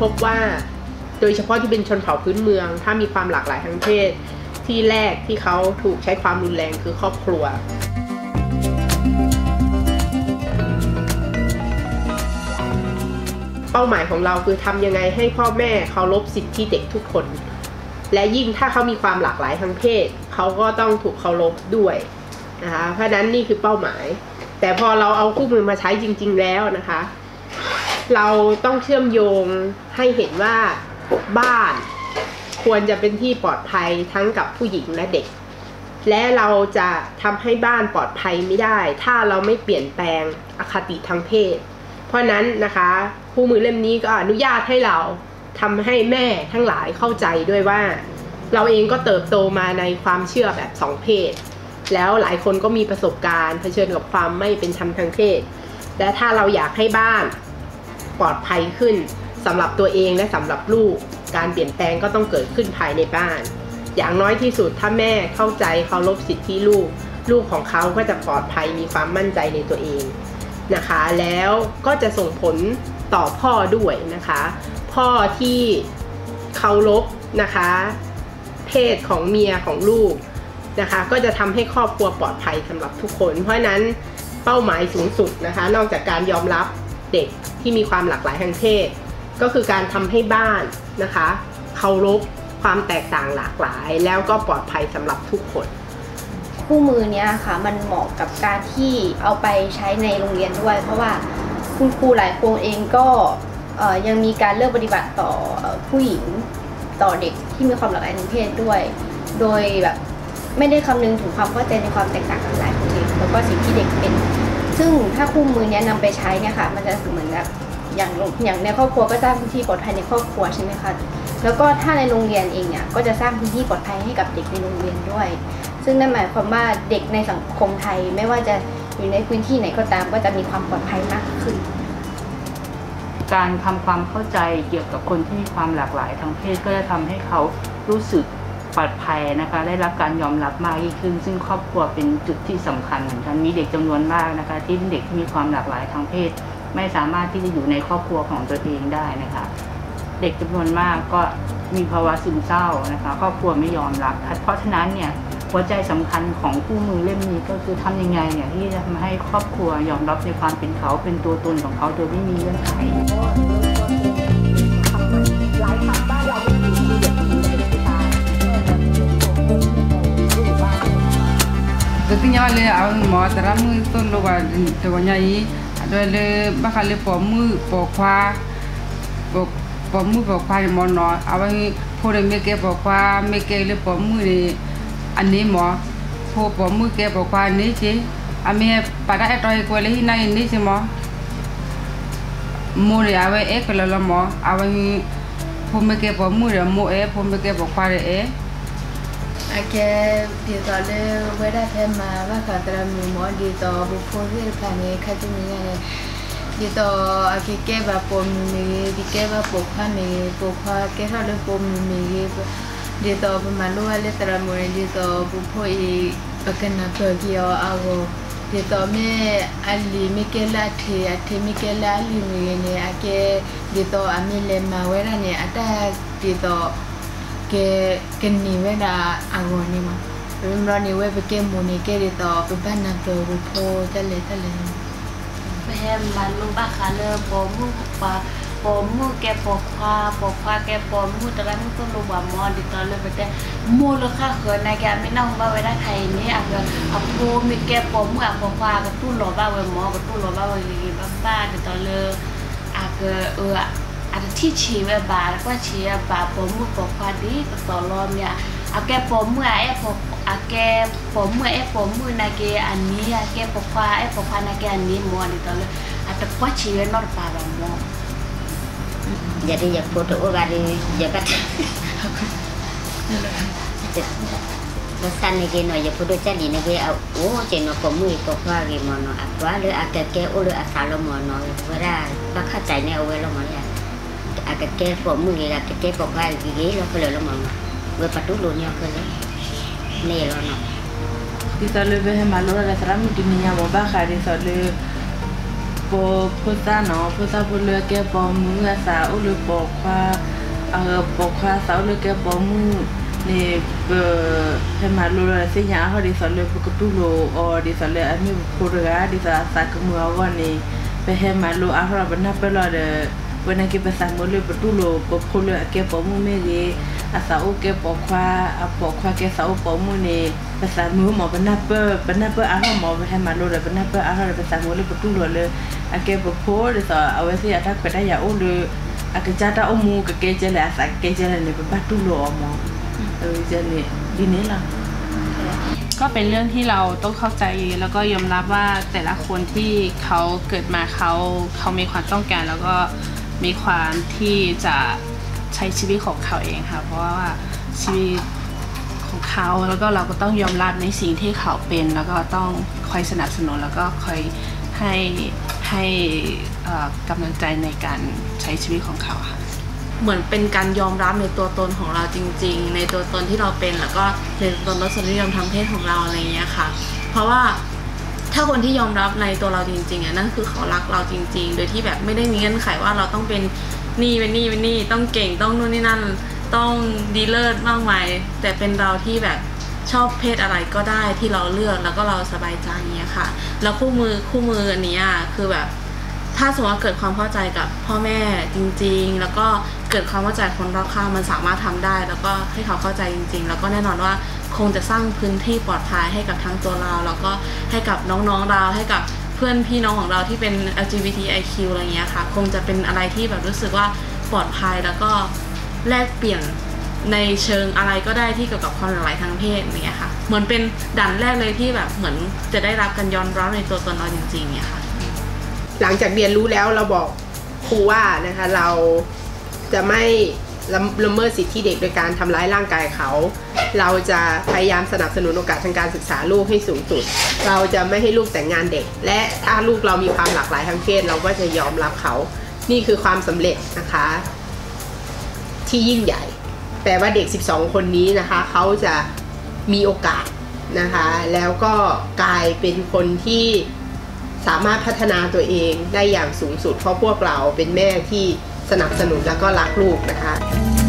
พบว่าโดยเฉพาะที่เป็นชนเผ่าพื้นเมืองถ้ามีความหลากหลายทางเพศที่แรกที่เขาถูกใช้ความรุนแรงคือครอบครัวเป้าหมายของเราคือทำยังไงให้พ่อแม่เคารพสิทธิเด็กทุกคนและยิ่งถ้าเขามีความหลากหลายทางเพศเขาก็ต้องถูกเคารพด้วยนะคะเพราะฉะนั้นนี่คือเป้าหมายแต่พอเราเอาคู่มือมาใช้จริงๆแล้วนะคะเราต้องเชื่อมโยงให้เห็นว่าบ้านควรจะเป็นที่ปลอดภัยทั้งกับผู้หญิงและเด็กและเราจะทำให้บ้านปลอดภัยไม่ได้ถ้าเราไม่เปลี่ยนแปลงอคติทางเพศเพราะนั้นนะคะคู่มือเล่มนี้ก็อนุญาตให้เราทำให้แม่ทั้งหลายเข้าใจด้วยว่าเราเองก็เติบโตมาในความเชื่อแบบสองเพศแล้วหลายคนก็มีประสบการณ์เผชิญกับความไม่เป็นธรรมทางเพศและถ้าเราอยากให้บ้านปลอดภัยขึ้นสำหรับตัวเองและสำหรับลูกการเปลี่ยนแปลงก็ต้องเกิดขึ้นภายในบ้านอย่างน้อยที่สุดถ้าแม่เข้าใจเคารพสิทธิลูกของเขาก็จะปลอดภัยมีความมั่นใจในตัวเองนะคะแล้วก็จะส่งผลต่อพ่อด้วยนะคะพ่อที่เคารพนะคะเพศของเมียของลูกนะคะก็จะทำให้ครอบครัวปลอดภัยสำหรับทุกคนเพราะฉะนั้นเป้าหมายสูงสุดนะคะนอกจากการยอมรับเด็กที่มีความหลากหลายทางเพศก็คือการทำให้บ้านนะคะเคารพความแตกต่างหลากหลายแล้วก็ปลอดภัยสำหรับทุกคนคู่มือเนี้ยค่ะมันเหมาะกับการที่เอาไปใช้ในโรงเรียนด้วยเพราะว่าคุณครูหลายคนเองก็ยังมีการเลือกปฏิบัติต่อผู้หญิงต่อเด็กที่มีความหลากหลายทางเพศด้วยโดยแบบไม่ได้คำนึงถึงความเข้าใจในความแตกต่างหลายของเด็กแล้วก็สิ่งที่เด็กเป็นซึ่งถ้าคู่มือนี้นำไปใช้เนี่ยค่ะมันจะเหมือนแบบอย่างในครอบครัวก็สร้างพื้นที่ปลอดภัยในครอบครัวใช่ไหมคะแล้วก็ถ้าในโรงเรียนเองเนี่ยก็จะสร้างพื้นที่ปลอดภัยให้กับเด็กในโรงเรียนด้วยซึ่งนั่นหมายความว่าเด็กในสังคมไทยไม่ว่าจะอยู่ในพื้นที่ไหนก็ตามก็จะมีความปลอดภัยมากขึ้นการทำความเข้าใจเกี่ยวกับคนที่มีความหลากหลายทางเพศก็จะทำให้เขารู้สึกปลอดภัยนะคะได้รับการยอมรับมากยิ่งขึ้นซึ่งครอบครัวเป็นจุดที่สำคัญเหมือนกันมีเด็กจำนวนมากนะคะที่เป็นเด็กที่มีความหลากหลายทางเพศไม่สามารถที่จะอยู่ในครอบครัวของตัวเองได้นะคะเด็กจำนวนมากก็มีภาวะซึมเศร้านะคะครอบครัวไม่ยอมรับเพราะฉะนั้นเนี่ยหัวใจสำคัญของคู่มือเล่มนี้ก็คือทำยังไงเนี่ยที่จะทำให้ครอบครัวยอมรับในความเป็นเขาเป็นตัวตนของเขาโดยไม่มีเงื่อนไขหลายคำบ้านเราไม่มีเด็กผู้หญิงเป็นผู้ชาย Ketika le awang mau teramu itu luar tewanya ini ada le bakal le pomu pokwa mono awang pore meke pokwa meke le pomu ni ani mo pomu ke pokwa ni je ame pada etoi ko le hina ini je mo mo le awe ekolo mo awang pomeke pomu le mo pomeke pokwa le Ake dito le wera tema va katra mi mo dito bu phori plane khatini ne dito ake ke va pom mi dike va pokha mi pokha ke ha le pom mi dito bu malu ale tra mo dito bu phoi bakana pagio ago dito me ali mi ke la the mi ke la ali mi ne ake dito amile ma wera ne ata dito ke ni we da agoni ma ro ni we ke mo ni ke ri to pe ban na pro po ta le pe ma lu ba kha le po mu ke po kha ke po mu ta la mu to lu ba mo di to le pe mo lo kha kho na ke mi na ba we da thai ni a po mi ke po mu a po kha ka tu lo ba we mo ka tu lo ba we ba di to le a ke ada tici we ba kwa chi ba po mu po kwa di to lo mya ake po mu na ke ani ake po kwa na ke ani mo di to le ata kwa chi we nor pa ba mo jadi ya foto gari jagat Bosan ni kena ya foto cari ni ke cina po kwa ke mono apa le ake ulu asalo mono ora bakal cai awe lo mo ya agak ke pomu ya agak ke pokwa gigi lo kalau lo mau gue patu lo nya kalau nih lo no kita lebih malu ada seram di minyak moba kari soalnya ปอพุทธาเนาะพุทธาพุทธเลือแกปอมือสาวหรือปอกว่าปอกว่าสาวหรือแกปอมือนี่ให้มาลูเลยสิยาเขาดิสเลยปกตุโลดิสเลยอันนี้พูดเรื่องดิสสักมือวันนี้ไปให้มาลูอาเขาเป็นนับไปรอเดวันนั้นเก็บภาษาโมเลปตุโลปกพูดเลยแกปอมือไม่ดีอาสาวแกปอกว่าแกสาวปอมือนี่ภาษามือหมอเป็นนับอาเขาหมอไปให้มาลูเลยเป็นนับอาเขาเลยภาษาโมเลปตุโลเลยแกปอกพูดดิสเอาไว้สิอาทักไปได้ยาโอเลยakejata omu kekejele asa kekejele ne batulo omo jene dinela ก็เป็นเรื่องที่เราต้องเข้าใจแล้วก็ยอมรับว่าแต่ละคนที่เขาเกิดมาเขามีความต้องการแล้วก็มีความที่จะใช้ชีวิตของเขาเองค่ะเพราะว่าชีวิตของเขาแล้วก็เราก็ต้องยอมรับในสิ่งที่เขาเป็นแล้วก็ต้องคอยสนับสนุนแล้วก็คอยให้กำลังใจในการใช้ชีวิตของเขาค่ะเหมือนเป็นการยอมรับในตัวตนของเราจริงๆในตัวตนที่เราเป็นแล้วก็ในตัวตนรสนิยมทางเพศของเราอะไรเงี้ยค่ะเพราะว่าถ้าคนที่ยอมรับในตัวเราจริงๆนั่นคือเขารักเราจริงๆโดยที่แบบไม่ได้มีเงื่อนไขว่าเราต้องเป็นนี่ต้องเก่งต้องนู่นนี่นั่นต้องดีเลิศมากมายแต่เป็นเราที่แบบชอบเพศอะไรก็ได้ที่เราเลือกแล้วก็เราสบายใจเงี้ยค่ะแล้วคู่มืออันนี้คือแบบถ้าสมมติว่าเกิดความเข้าใจกับพ่อแม่จริงๆแล้วก็เกิดความเข้าใจคนรอบข้างมันสามารถทำได้แล้วก็ให้เขาเข้าใจจริงๆแล้วก็แน่นอนว่าคงจะสร้างพื้นที่ปลอดภัยให้กับทั้งตัวเราแล้วก็ให้กับน้องๆเราให้กับเพื่อนพี่น้องของเราที่เป็น LGBTIQ อะไรเงี้ยค่ะคงจะเป็นอะไรที่แบบรู้สึกว่าปลอดภัยแล้วก็แลกเปลี่ยนในเชิงอะไรก็ได้ที่เกี่ยวกับความหลากหลายทางเพศเนี่ยค่ะเหมือนเป็นด่านแรกเลยที่แบบเหมือนจะได้รับการยอมรับในตัวตนเราจริงๆเนี่ยค่ะหลังจากเรียนรู้แล้วเราบอกครูว่านะคะเราจะไม่ละเมิดสิทธิเด็กโดยการทำร้ายร่างกายเขาเราจะพยายามสนับสนุนโอกาสทางการศึกษาลูกให้สูงสุดเราจะไม่ให้ลูกแต่งงานเด็กและถ้าลูกเรามีความหลากหลายทางเพศเราก็จะยอมรับเขานี่คือความสำเร็จนะคะที่ยิ่งใหญ่แต่ว่าเด็ก12คนนี้นะคะเขาจะมีโอกาสนะคะแล้วก็กลายเป็นคนที่สามารถพัฒนาตัวเองได้อย่างสูงสุดเพราะพวกเราเป็นแม่ที่สนับสนุนแล้วก็รักลูกนะคะ